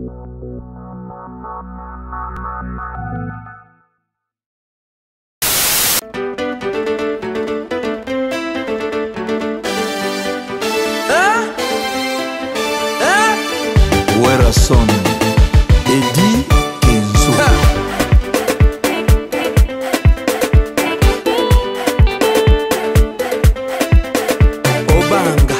Werason, Eddie Kenzo. Obanga,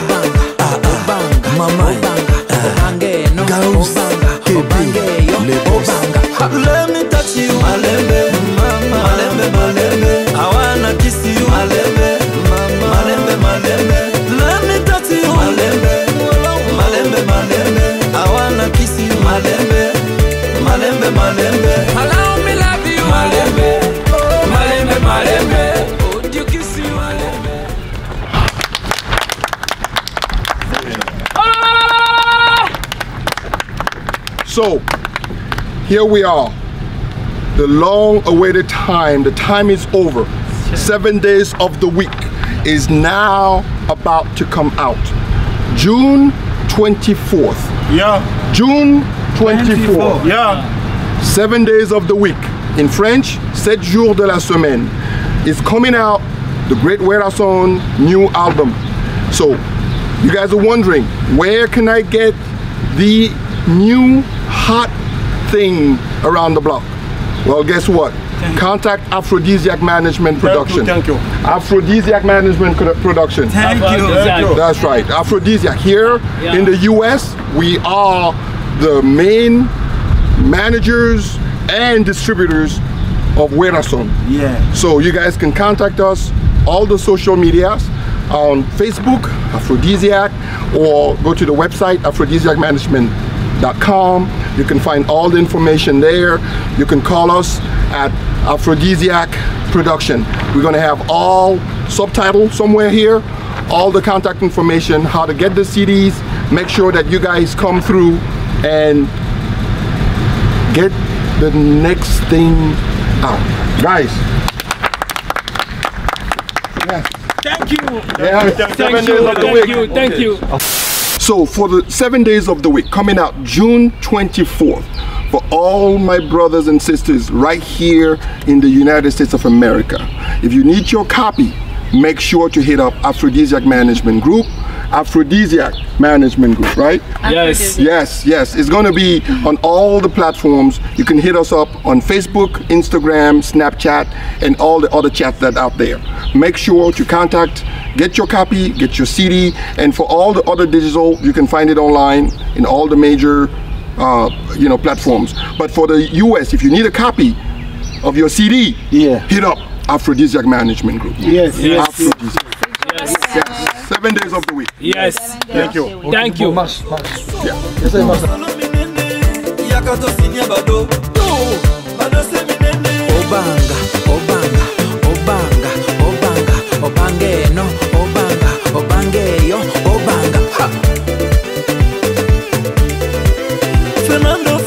Mama, Obangeno, Gauss, Obangeyo, Obanga. Let me touch you, Malembe, Malembe, Malembe. I wanna kiss you, Malembe, Malembe, Malembe. Let me touch you, Malembe, Malembe, Malembe. I wanna kiss you, Malembe, Malembe, Malembe. Allow me love you, Malembe, Malembe, Malembe. Would you kiss you, Malembe? So, here we are. The long-awaited time, the time is over. 7 days of the week is now about to come out. June 24th. Yeah. June 24th. Yeah. 7 days of the week. In French, 7 jours de la semaine. Is coming out, the Great Werason new album. So, you guys are wondering, where can I get the new hot thing around the block? Well, guess what? Contact Aphrodisiac Management Production. Thank you. Aphrodisiac Management Production. Thank you. That's right. Aphrodisiac. Here in the US, we are the main managers and distributors of Werason. Yeah. So you guys can contact us, all the social medias, on Facebook, Aphrodisiac, or go to the website, aphrodisiacmanagement.com. You can find all the information there. You can call us at Aphrodisiac Production. We're gonna have all subtitles somewhere here, all the contact information, how to get the CDs. Make sure that you guys come through and get the next thing out. Guys. Yeah. Thank you. Yeah, 7 days of the week. Thank you. So for the 7 days of the week, coming out June 24th, for all my brothers and sisters right here in the United States of America, if you need your copy, make sure to hit up Aphrodisiac Management Group. Aphrodisiac Management Group, right? Yes. Yes, yes. It's going to be on all the platforms. You can hit us up on Facebook, Instagram, Snapchat, and all the other chats that are out there. Make sure to contact, get your copy, get your CD, and for all the other digital, you can find it online in all the major platforms. But for the US, if you need a copy of your CD, hit up Aphrodisiac Management Group. Yes. Yes. Aphrodisiac. Yes. 7 days of the week. Yes. Thank you. Thank you. Obanga, Obanga, Obanga, Obanga, Obangeno, Obanga, Obangeyo, Obanga. Fernando